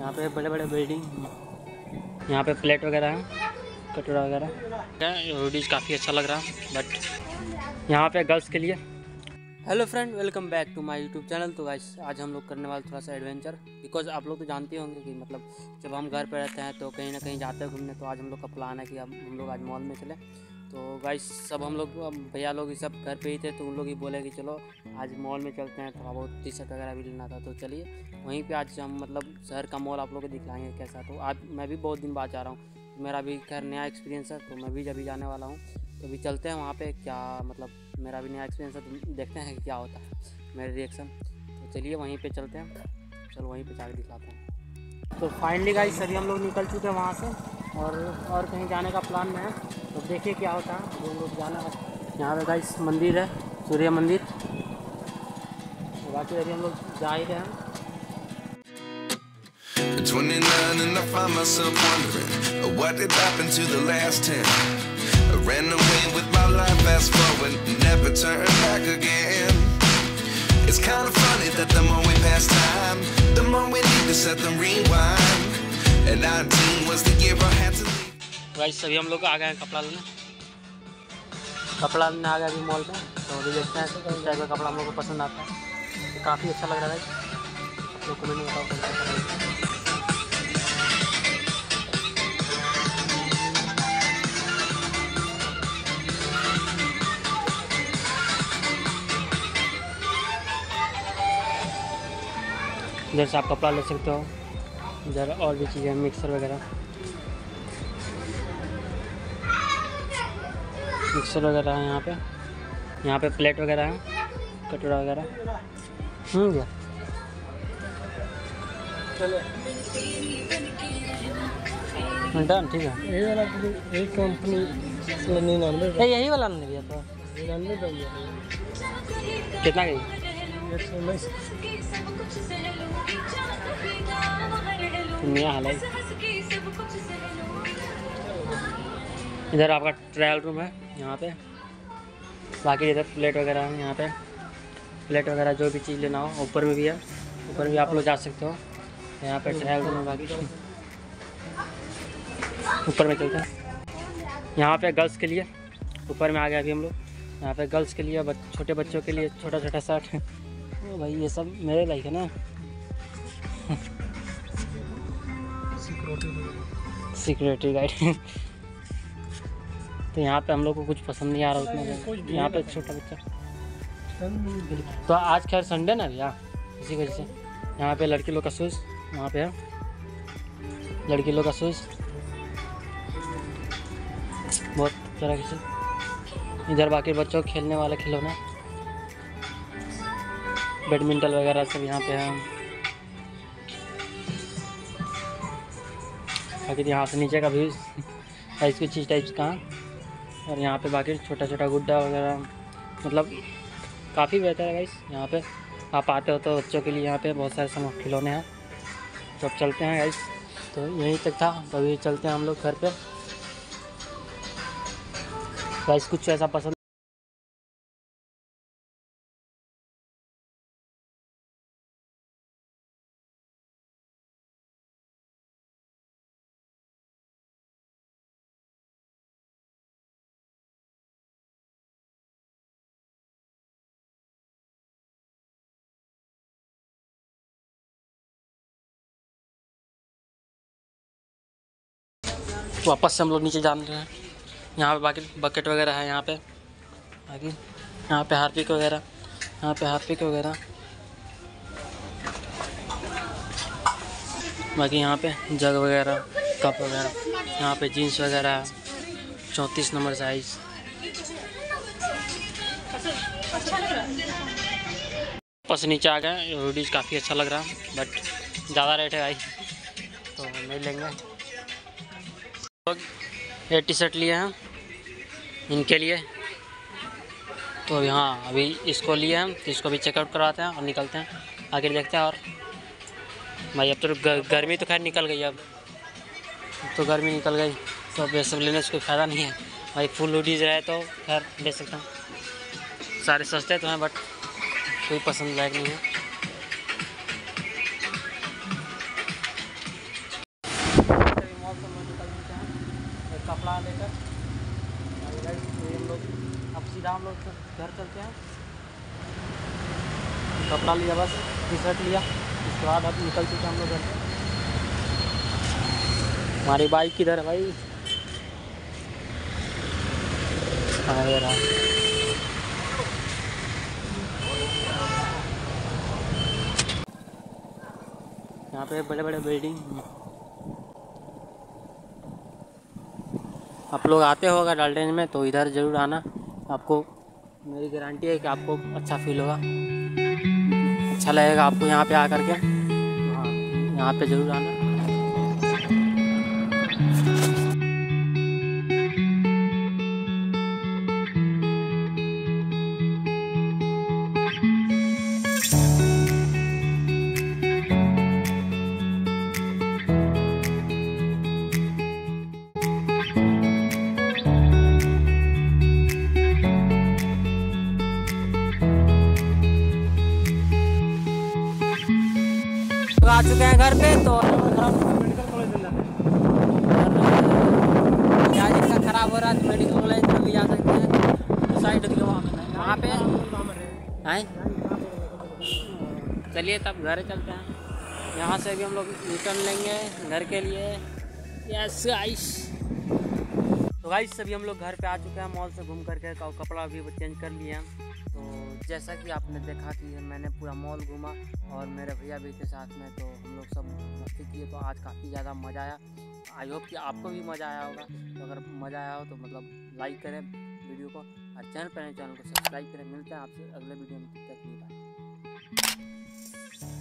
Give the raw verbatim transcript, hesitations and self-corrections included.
यहाँ पे बड़े बड़े बिल्डिंग, यहाँ पे प्लेट वगैरह है, कटोरा वगैरह। हुडीज काफ़ी अच्छा लग रहा है, बट यहाँ पे गर्ल्स के लिए। Hello friend, welcome back to my YouTube channel. तो गाइस आज हम लोग करने वाले थोड़ा सा एडवेंचर, बिकॉज आप लोग तो जानते होंगे कि मतलब जब हम घर पे रहते हैं तो कहीं ना कहीं जाते हैं घूमने। तो आज हम लोग का प्लान है कि अब हम लोग आज मॉल में चले। तो गाइस सब हम लोग भैया लोग सब घर पे ही थे, तो उन लोग ही बोले कि चलो आज मॉल में चलते हैं, थोड़ा बहुत टी शर्ट वगैरह भी लेना था। तो चलिए वहीं पे आज हम मतलब शहर का मॉल आप लोग को दिखलाएंगे कैसा। तो आज मैं भी बहुत दिन बाद जा रहा हूँ, मेरा भी खैर नया एक्सपीरियंस है, तो मैं भी जब भी जाने वाला हूँ। तो अभी चलते हैं वहाँ पे, क्या मतलब मेरा भी नया एक्सपीरियंस है, तो देखते हैं कि क्या होता है मेरे रिएक्शन। तो चलिए वहीं पे चलते हैं, चलो वहीं पे जाकर दिखाते हैं। तो फाइनली गाइस सभी हम लोग निकल चुके हैं वहाँ से, और और कहीं जाने का प्लान में है। तो देखिए क्या होता है, हम लोग जाना है। यहाँ पे गाइस मंदिर है, सूर्य मंदिर। बाकी अभी हम लोग जा ही रहे हैं। twenty-nine and I find myself wondering what did happen to the last ten. I ran away with my life, fast forward, never turn back again. It's kind of funny that the more we pass time, the more we need to set them rewind. And nineteen was the year I had to leave. Guys सभी हम लोग आ गए हैं कपड़ा लेने, कपड़ा लेने आ गए अभी मॉल में। तो अभी देखते हैं किस टाइप का कपड़ा हम लोग को पसंद आता है। तो काफ़ी अच्छा लग रहा है गाइस, तो कमेंट में बताओ कैसा लग रहा है। इधर से आप कपड़ा ले सकते हो, इधर और भी चीज़ें, मिक्सर वगैरह, मिक्सर वगैरह है यहाँ पे। यहाँ पे प्लेट वगैरह है, कटोरा वगैरह। हम्म क्या डन, ठीक है। यही वाला यही कंपनी निन्यानवे, यही वाला नहीं भैया, तो निन्यानवे कितना गई? नया हाल है। इधर आपका ट्रायल रूम है यहाँ पे। बाकी इधर प्लेट वगैरह है, यहाँ पे प्लेट वगैरह जो भी चीज़ लेना हो। ऊपर में भी है, ऊपर भी आप लोग जा सकते हो। यहाँ पे ट्रायल रूम है। बाकी ऊपर में चलते हैं, यहाँ पे गर्ल्स के लिए ऊपर में आ गए अभी हम लोग। यहाँ पे गर्ल्स के लिए, छोटे बच्चों के लिए छोटा छोटा शर्ट। ओ भाई ये सब मेरे लाइक है ना। Security guard. तो यहाँ पे हम लोग को कुछ पसंद नहीं आ रहा उतना। यहाँ पे छोटा बच्चा, तो आज खैर संडे ना भैया, इसी वजह से यहाँ पे लड़की लोग का शूज़ वहाँ पे है, लड़की लोग का शूज़ बहुत तरह से। इधर बाकी बच्चों को खेलने वाला खिलौना, बैडमिंटन वगैरह सब यहाँ पे है। बाकी यहाँ से नीचे का व्यू टाइप की चीज़ टाइप्स का। और यहाँ पे बाकी छोटा छोटा गुड्डा वगैरह, मतलब काफ़ी बेहतर है गाइस। यहाँ पे आप आते हो तो बच्चों के लिए यहाँ पे बहुत सारे सामान खिलौने हैं। तो अब चलते हैं गाइस, तो यहीं तक था, तो अभी चलते हैं हम लोग घर पे। गाइस कुछ ऐसा पसंद वापस से हम लोग नीचे जान रहे हैं। यहाँ पे बाकी बकेट वगैरह है, यहाँ पे बाकी यहाँ पे हार्पिक वगैरह, यहाँ पे हार्पिक वगैरह। बाकी यहाँ पे जग वगैरह, कप वगैरह, यहाँ पे जीन्स वगैरह है, चौंतीस नंबर साइज़। वापस नीचे आ गए। हुडीज काफ़ी अच्छा लग रहा है, बट ज़्यादा रेट है भाई, तो नहीं लेंगे। ये टी शर्ट लिए हैं इनके लिए, तो यहाँ अभी इसको लिए हैं, तो इसको भी चेकआउट करवाते हैं और निकलते हैं, आगे देखते हैं। और भाई अब तो गर्मी तो खैर निकल गई, अब तो गर्मी निकल गई, तो अब ये सब लेने से कोई फ़ायदा नहीं है भाई। फुल हुडीज रहे तो खैर ले सकता हूँ, सारे सस्ते तो हैं बट कोई पसंद लायक नहीं है। सीधा हम लोग घर चलते हैं। कपड़ा लिया, बस टी शर्ट लिया, उसके बाद अब निकल चुके हम लोग घर से। हमारी बाइक किधर है भाई? हाँ ये रहा। यहाँ पे बड़े बड़े बिल्डिंग। आप लोग आते होगा डाल्टन में तो इधर ज़रूर आना, आपको मेरी गारंटी है कि आपको अच्छा फील होगा, अच्छा लगेगा आपको यहाँ पे आकर के। हाँ, यहाँ पे ज़रूर आना। आ चुके हैं घर पे, तो मेडिकल कॉलेज क्या जिसका खराब हो रहा है तो मेडिकल कॉलेज में भी जा सकते हैं। साइड वहाँ पे हैं। चलिए तब घर चलते हैं। यहाँ से भी हम लोग रिटर्न लेंगे घर के लिए। यस गाइस, तो गाइस सभी हम लोग घर पे आ चुके हैं मॉल से घूम करके, कपड़ा भी चेंज कर लिए हैं। तो जैसा कि आपने देखा कि मैंने पूरा मॉल घूमा और मेरे भैया भी थे साथ में, तो हम लोग सब मस्ती किए। तो आज काफ़ी ज़्यादा मज़ा आया। आई होप कि आपको भी मज़ा आया होगा। तो अगर मज़ा आया हो तो मतलब लाइक करें वीडियो को और चैनल पर चैनल को सब्सक्राइब करें। मिलते हैं आपसे अगले वीडियो में। तब तक बाय।